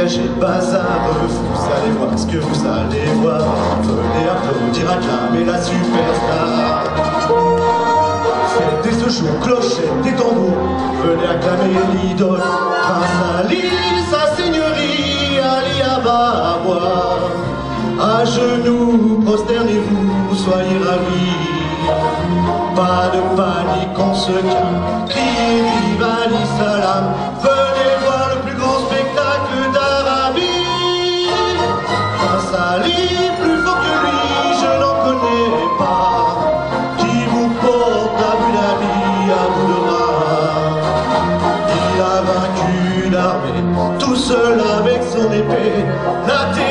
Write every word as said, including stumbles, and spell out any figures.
j'ai pas à me vous allez voir ce que vous allez voir. Venez applaudir, acclamer la superstar. Fêtez ce jour, clochette et tambour, venez acclamer l'idole. Prince Ali, sa seigneurie, Ali va avoir. À genoux, prosternez-vous, soyez ravis. Pas de panique, on se calme, criez vive Ali Salam. Venez voir le plus grand spectacle d'Arabie. Prince Ali, plus fort que lui, je n'en connais pas, qui vous porte Abu Dhabi à bout de bras. Il a vaincu l'armée, tout seul avec son épée. La